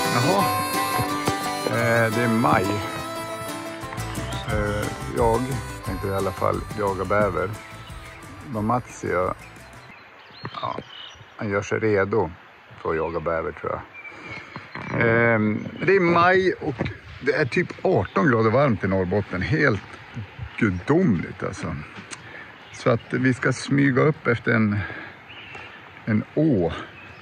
Jaha. Det är maj. Jag tänkte i alla fall jaga bäver. Vad Mats gör, han gör sig redo för att jaga bäver tror jag. Det är maj och det är typ 18 grader varmt i Norrbotten. Helt gudomligt alltså. Så att vi ska smyga upp efter en å.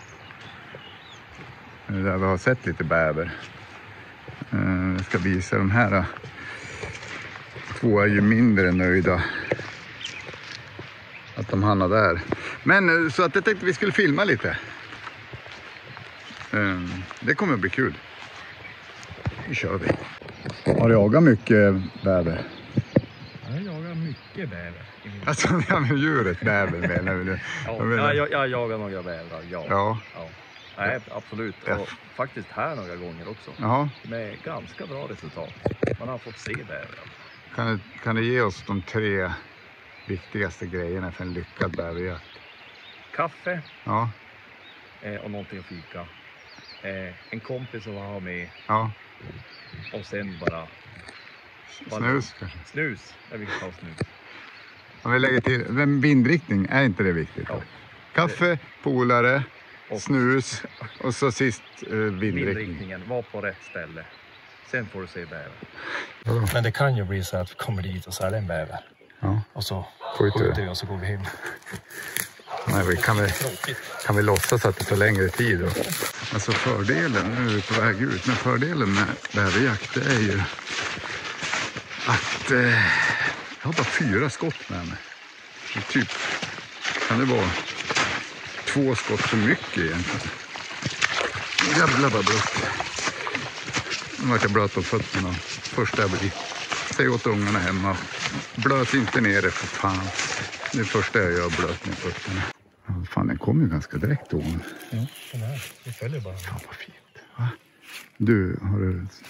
Där vi har sett lite bäver. Jag ska visa de här. Två är ju mindre nöjda att de hamnar där. Men så att jag tänkte vi skulle filma lite. Det kommer att bli kul. Nu kör vi. Har du jagat mycket bäver? Jag jagar mycket bäver. Alltså det här med djuret bäver menar vi nu. Jag jagar några bävrar, ja. Nej, absolut. Och faktiskt här några gånger också. Jaha. Med ganska bra resultat. Man har fått se bävrar. Kan du ge oss de 3 viktigaste grejerna för en lyckad bäverjakt? Kaffe. Ja. Och någonting att fika. En kompis som har med. Ja. Och sen bara snus kanske? Snus. Jag vill ta snus. Om vi lägger till, vindriktning, är inte det viktigt? Ja. Kaffe, polare, och snus och så sist vindriktningen. Var på rätt ställe. Sen får du se bäver. Ja. Men det kan ju bli så att vi kommer dit och så är det en bäver. Ja. Och så skjuter vi och så går vi hem. Nej, kan vi låtsas att det tar längre tid då? Alltså fördelen, nu är vi på väg ut, men fördelen med bäverjakt det är ju att jag har bara 4 skott med mig. Typ kan det vara 2 skott för mycket egentligen. Jävlar vad blött. Nu vart jag blöt på fötterna. Första jag blir. Säg åt ungarna hemma. Blöt inte ner det för fan. Det är första jag gör, blöt ner fötterna. Ja, fan, den kommer ju ganska direkt då. Ja, den här. Det följer bara. Fan vad fint. Va? Du, har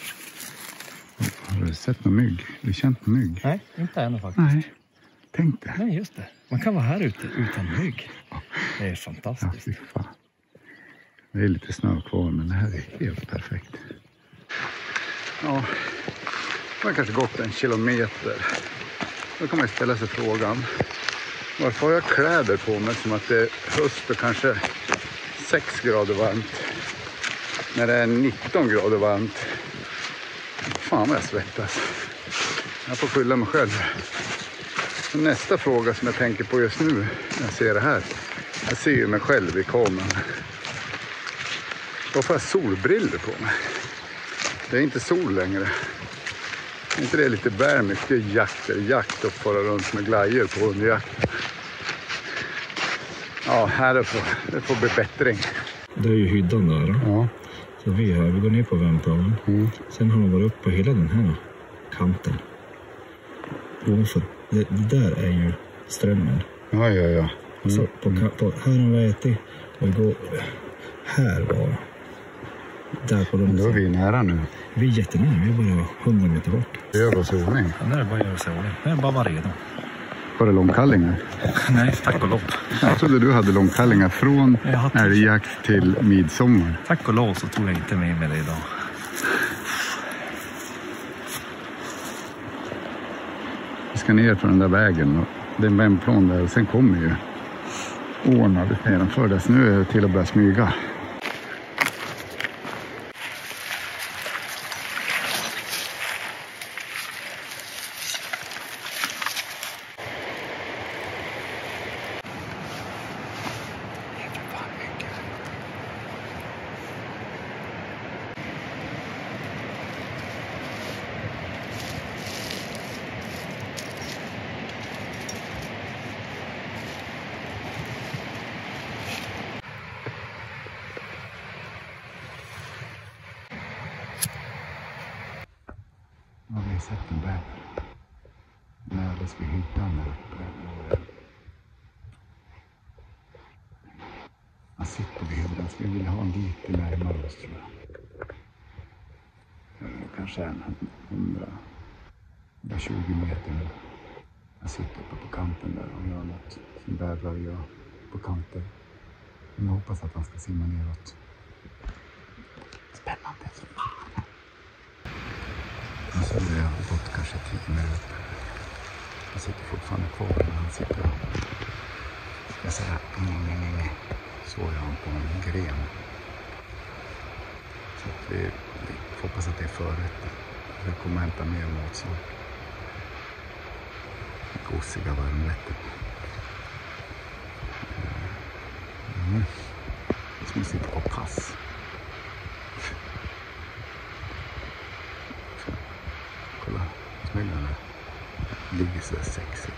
du sett någon mygg? Har du känt någon mygg? Nej, inte ännu faktiskt. Nej, tänk det. Nej, just det. Man kan vara här ute utan mygg. Det är fantastiskt. Ja, fan. Det är lite snö kvar, men det här är helt perfekt. Ja, det har kanske gått 1 kilometer. Då kan man ställa sig frågan. Varför har jag kläder på mig som att det är höst och kanske 6 grader varmt? När det är 19 grader varmt. Fan vad jag svettas. Jag får skylla mig själv. Och nästa fråga som jag tänker på just nu när jag ser det här. Jag ser ju mig själv i kameran. Varför har jag solbriller på mig? Det är inte sol längre. Är inte det lite bär mycket jakt och fara runt med glajjor på under jakten? Ja, här det får bli bättring. Det är ju hyddan där. Ja. Så vi går ner på vändplanen. Sen har de varit upp på hela den här kanten. Ovanför. Det där är ju strömmen. Ja. Så på här har vi ätit och går här bara. Där på de. Då är vi nära nu. Vi är jättenära, vi är bara 100 meter bort. Det gör oss ordning. Ja, det är bara att göra sig ordning. Det är bara vara redo. Var det långkallingar? Nej, tack och lov. Jag trodde du hade långkallingar från älgjakt till midsommar. Tack och lov så tog jag inte med mig det idag. Vi ska ner på den där vägen. Det är en vändplan där och sen kommer ju ån alldeles nedanför där. Så nu är det till att börja smyga. Ja, vi har sett en bäver. Närmast vid hyddan där uppe. Han sitter vid hyddan. Så vi vill ha en lite närmare oss tror jag. Kanske 120 meter nu. Han sitter uppe på kanten där och gör något som bävrar gör på kanten. Men jag hoppas att han ska simma neråt. Spännande. Alltså det har gått kanske 10 minuter. Han sitter fortfarande kvar när han sitter och jag säger så är han på en gren. Så att vi hoppas att det är förrätt. Vi kommer hämta mer mat så. Gosiga varmrätter. Som sitter på pass. Kolla, smällarna ligger så sexigt.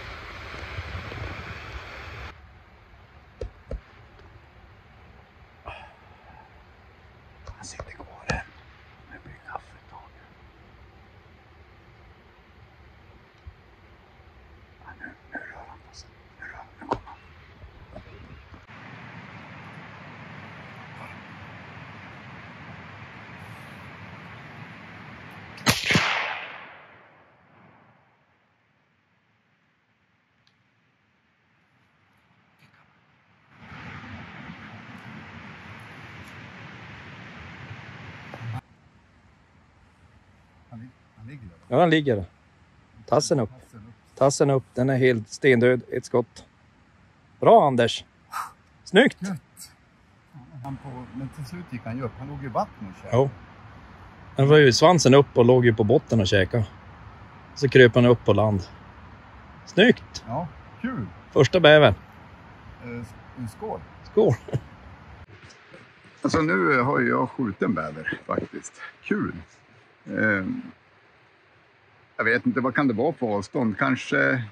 Han sitter kvar här. Nu blir det kaffe ett tag. Ja, nu rör han på sig. Nu kommer han. Han ligger där. Ja, den ligger. Tassen upp. Den är helt stendöd. Ett skott. Bra, Anders. Snyggt. Gött. Men till slut gick han ju upp. Han låg i vatten och käkade. Ja. Den var ju svansen upp och låg ju på botten och käkade. Så kröp han upp på land. Snyggt. Ja, kul. Första bäver. Skål. Skål. Alltså nu har jag skjutit en bäver faktiskt. Kul. Jag vet inte, vad kan det vara på avstånd? Kanske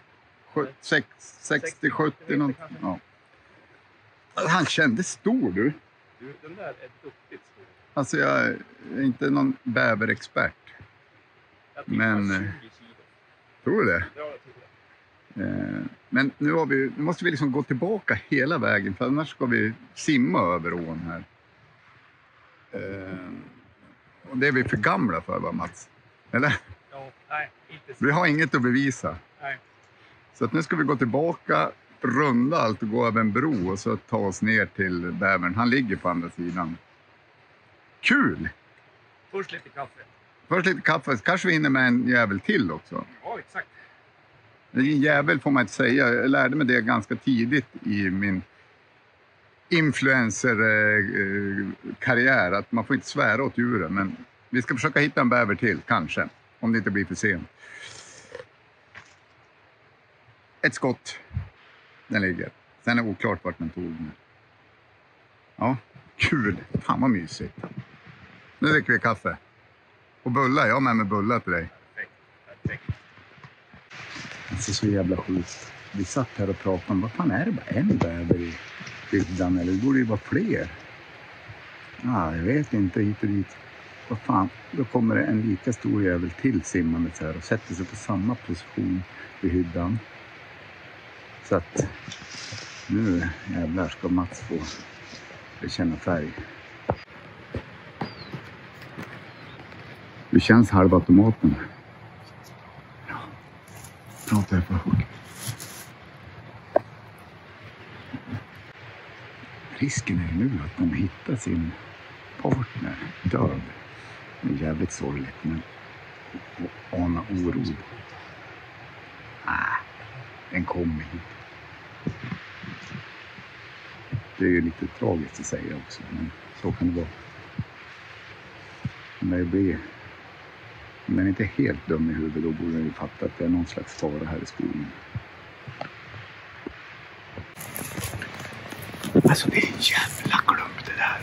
60-70 något. Ja. Han kändes stor du. Den där är duktigt stor. Alltså jag är inte någon bäverexpert. Men tror du det? Ja, jag tror det. Men nu måste vi liksom gå tillbaka hela vägen, för annars ska vi simma över ån här. Och det är vi för gamla för, va Mats? Eller? Ja, nej, inte så. Vi har inget att bevisa. Nej. Så att nu ska vi gå tillbaka, runda allt och gå över en bro och så ta oss ner till bävern. Han ligger på andra sidan. Kul! Först lite kaffe. Kanske vi hinner med en jävel till också. Ja, exakt. En jävel får man inte säga. Jag lärde mig det ganska tidigt i min influencer-karriär. Att man får inte svära åt djuren. Men vi ska försöka hitta en bäver till, kanske. Om det inte blir för sent. Ett skott. Den ligger. Sen är det oklart vart den tog den. Ja, kul. Fan vad mysigt. Nu dricker vi kaffe. Och bullar. Jag har med mig bullar till dig. Perfekt. Alltså så jävla sjukt. Vi satt här och pratade om, vad fan är det, bara en bäver i bygden? Eller det borde ju vara fler. Ja, jag vet inte, hit och dit. Vad fan, då kommer det en lika stor jävel till simmandet här och sätter sig på samma position vid hyddan. Så att nu jävlar ska Mats få bekänna färg. Hur känns halvautomaten? Ja, pratar jag för hårt. Risken är nu att de hittar sin partner död. Det är jävligt sorgligt, men och ana oro. Den kommer hit. Det är ju lite tragiskt att säga också, men så kan det vara. När det blir, om den inte är helt dum i huvudet, då borde den ju fatta att det är någon slags fara här i skogen. Alltså det är en jävla klump det där.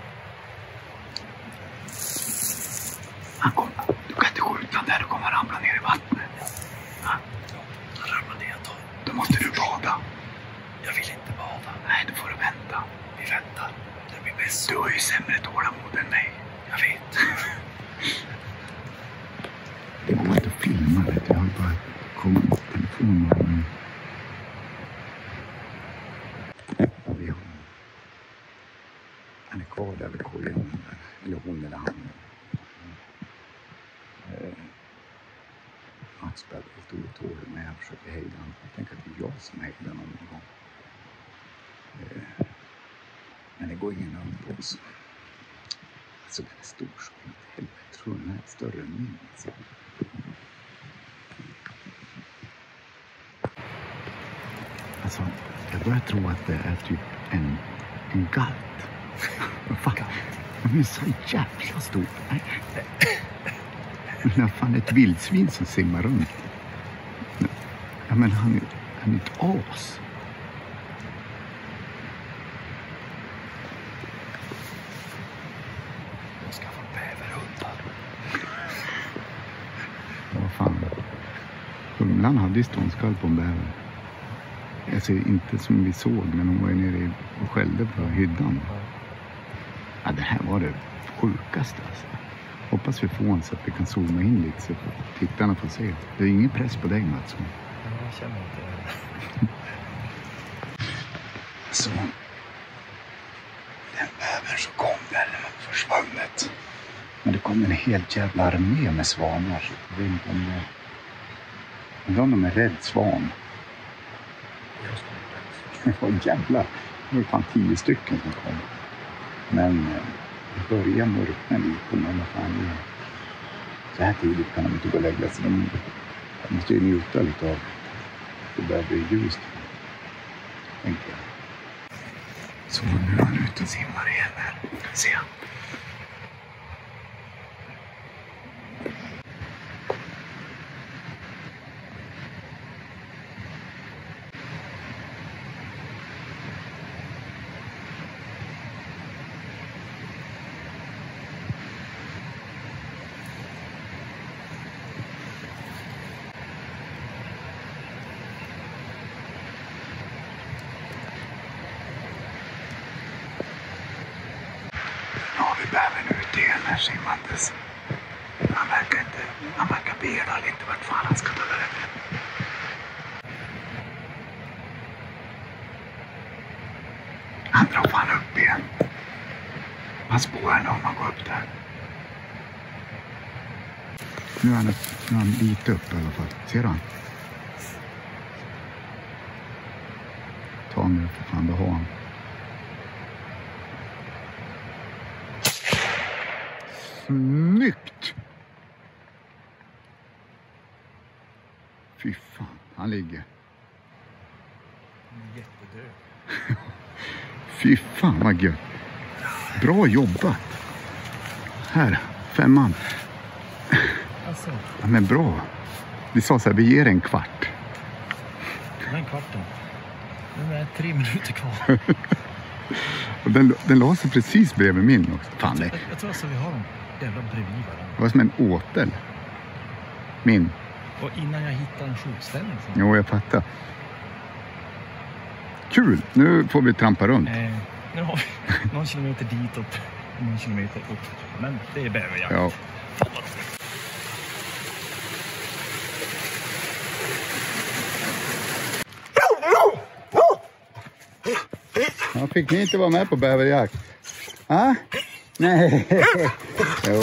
Han kommer, du kan inte skjuta där, du kommer ramla ner i vattnet. Han ramlar ner då. Då måste du bada. Jag vill inte bada. Nej, då får du vänta. Vi väntar. Det blir bäst. Du har ju sämre tålamod än mig. Jag vet. Det går inte att filma, vet du. Jag har bara kommit på telefonen. Han är kvar där vid kojan. Eller hon eller han. Mats spelar helt otålig, men jag försöker hejda honom. Jag tänker att det är jag som hejdar honom någon gång. Men det går ingen över på oss. Alltså den är stor så jag tror den här är större än min. Alltså. Alltså, jag börjar tro att det är typ en galt. Vad fan? De är så jävla stor. Det är fan ett vildsvin som simmar runt. Ja, men han är ett as. Jag ska få bäverhundar. Vad fan. Humlan hade ju ståndskall på en bäver. Alltså inte som vi såg, men hon var ju nere och skällde på hyddan. Ja, det här var det sjukaste alltså. Hoppas vi får en så att vi kan zooma in lite så att tittarna får se. Det är ingen press på dig, Mats. Jag känner inte det. Så. Den bävern så kom där försvunnet. Men det kom en helt jävla armé med svanar. Jag vet inte om de är rädd svan. Åh jävlar. Det var fan 10 stycken som kom. Men det börjar mörkna lite. Men fan, så här tidigt kan de inte gå och lägga sig. De måste ju njuta lite av det börjar bli ljust. Tänker jag. Så nu är han ute och simmar igen här. Se han. Bävern ute igen här simmandes. Han verkar beda lite vart fan han ska ta vägen. Han drar fan upp igen. Han spårar när man går upp där. Nu är han lite upp i alla fall. Ser du han? Ta nu för fan, det har han. Snyggt! Fy fan, han ligger. Jättedöd. Fy fan vad gött. Bra jobbat. Här, 5:an. Alltså. Ja, men bra. Vi sa så här, vi ger en kvart. Den kvarten. Nu är 3 minuter kvar. Och den la sig precis bredvid min också. Fan, det. Jag tror alltså vi har dem jävla bredvid varandra. Det var som en åtel. Min. Och innan jag hittar en skjutställning. Jo, jag fattar. Kul, nu får vi trampa runt. Nu har vi någon kilometer ditåt, någon kilometer upp. Men det är bäverjakt. Ja. Ja, fick ni inte vara med på bäverjakt? Ah? Nej. Jo.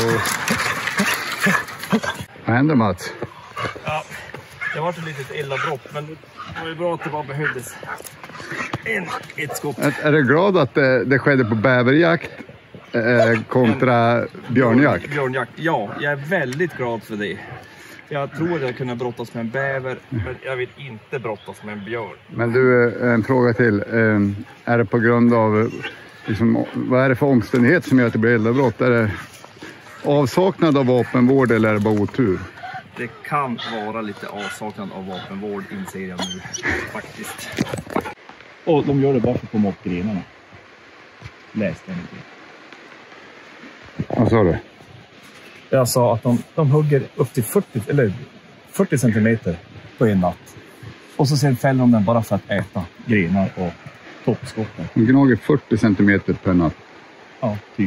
Vad händer, Mats? Ja, det var ett litet eldavbrott, men det var ju bra att det bara behövdes ett skott. Är du glad att det skedde på bäverjakt kontra björnjakt? Björnjakt, ja. Jag är väldigt glad för det. Jag tror att jag kunde brottas med en bäver, men jag vill inte brottas med en björn. Men du, en fråga till. Är det på grund av, liksom, vad är det för omständighet som gör att det blir eldavbrott? Är det avsaknad av vapenvård eller är det bara otur? Det kan vara lite avsaknad av vapenvård, inser jag nu faktiskt. Och de gör det bara för att komma upp grenarna. Läste jag inte. Vad sa du? Jag sa att de hugger upp till 40 centimeter på en natt. Och så sen fäller de den bara för att äta grenar och toppskotten. De gnager 40 centimeter per natt. Ja, typ.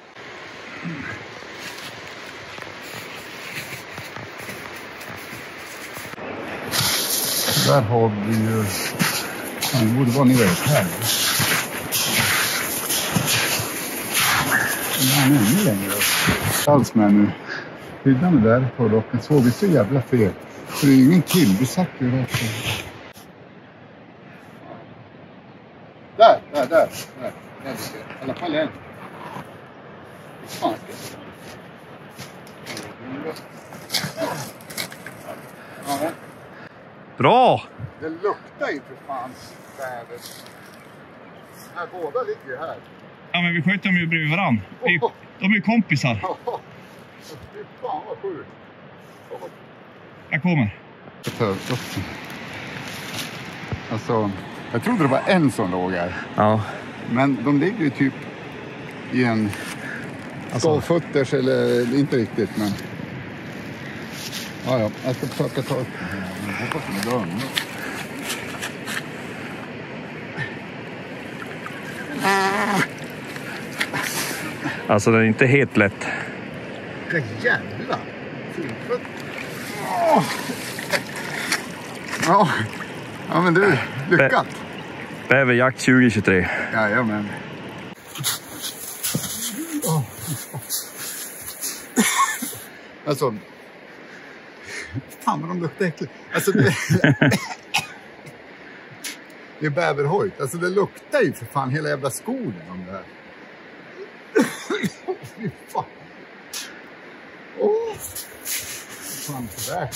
Där har vi ju... Det borde vara nere här. Den är ännu längre upp. Alls med nu. Hyddan är där på rocken. Såg vi så jävla fel. För det är ingen till. Vi satt ju rätt. Där. I alla fall en. fan. Ja. Bra! Det luktar ju för fan bäver. Här båda ligger ju här. Ja, men vi sköter dem ju bredvid varann. De är ju kompisar. Fy fan vad sjukt. Jag kommer. Alltså, jag trodde det var en som låg här. Ja. Men de ligger ju typ i en skavfötters eller inte riktigt, men... Ja, jag ska försöka ta upp den här. Jag hoppas den är dörren. Alltså den är inte helt lätt. Vilka jävla filfötter. Ja. Ja, men du, lyckat. Bäverjakt 2023. Jajamän. Alltså, fan vad de luktar äckligt. Alltså, det är bäverhojt. Alltså, det luktar ju för fan hela jävla skogen om det här. Fy fan. Åh. Fan, så där.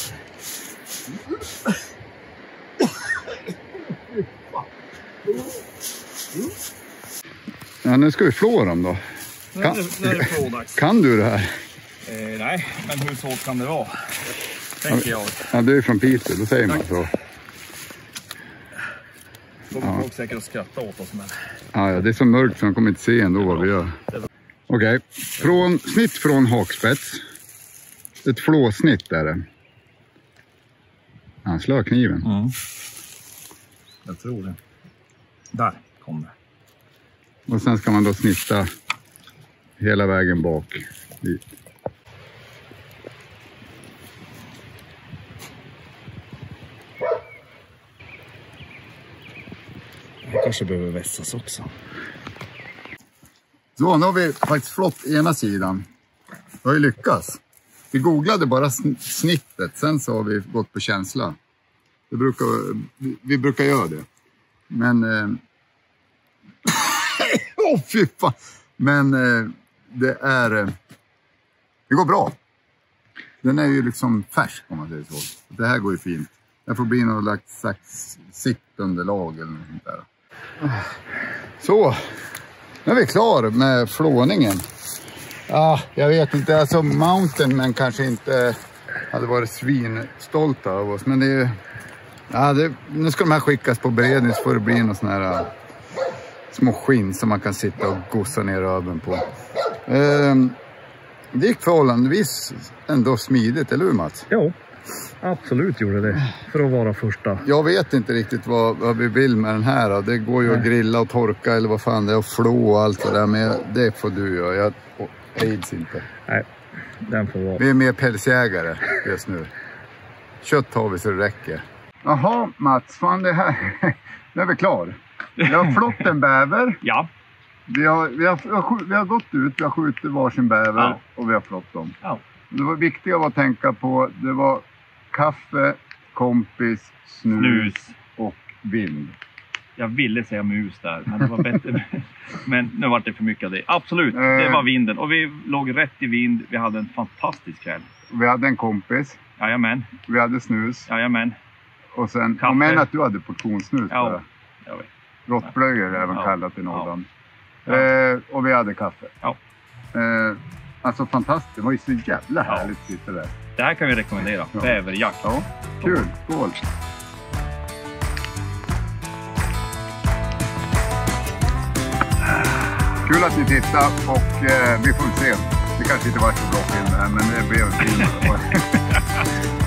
Ja, nu ska vi flå dem då. Kan du det här? Nej, men hur svårt kan det vara? Tänker jag. Ja, du är från Piteå, då säger man så. De kommer folk säkert att skratta åt oss. Men... Ja, det är så mörkt så de kommer inte se ändå vad vi gör. Okej, snitt från hakspets. Ett flåsnitt där det. Han slår kniven. Mm. Jag tror det. Där kom det. Och sen ska man då snitta hela vägen bak dit. Det kanske behöver vässas också. Så, nu har vi faktiskt flott ena sidan. Vi har ju lyckats. Vi googlade bara snittet, sen så har vi gått på känsla. Vi brukar göra det. Men... fy fan. Men det går bra. Den är ju liksom färsk om man säger så. Det här går ju fint. Det får bli något slags sittunderlag eller något sånt där. Så, nu är vi klar med flåningen. Jag vet inte, alltså Mountain men kanske inte hade varit svinstolta av oss. Men det är ju, nu ska de här skickas på beredning så får det bli någon sån här små skinn som man kan sitta och gossa ner öven på. Det gick förhållandevis ändå smidigt, eller hur Mats? Jo, absolut gjorde det. För att vara första. Jag vet inte riktigt vad vi vill med den här. Det går ju att grilla och torka eller vad fan det är och flå och allt det där. Men det får du göra. Jag aids inte. Nej, den får vara. Vi är mer pälsjägare just nu. Kött har vi så det räcker. Jaha Mats, fan det här. Nu är vi klar. Vi har flott en bäver. Ja. Vi har gått ut, vi har skjutit varsin bäver och vi har flott dem. Ja. Det var viktiga att tänka på, det var kaffe, kompis, snus och vind. Jag ville säga mus där, men det var bättre. Men nu var det för mycket av det. Absolut, det var vinden. Och vi låg rätt i vind, vi hade en fantastisk kväll. Vi hade en kompis. Jajamän. Vi hade snus. Jajamän. Och sen, och men att du hade portionssnus. Ja, jag vet. Råttblöjor även kallat i Norrland. Och vi hade kaffe. Ja. Alltså fantastiskt, det var ju så jävla härligt att sitta där. Det här kan vi rekommendera, bäverjakt. Ja, kul, skål! Kul att ni tittar och vi får se. Det kanske inte var så bra film här, men det blev en film.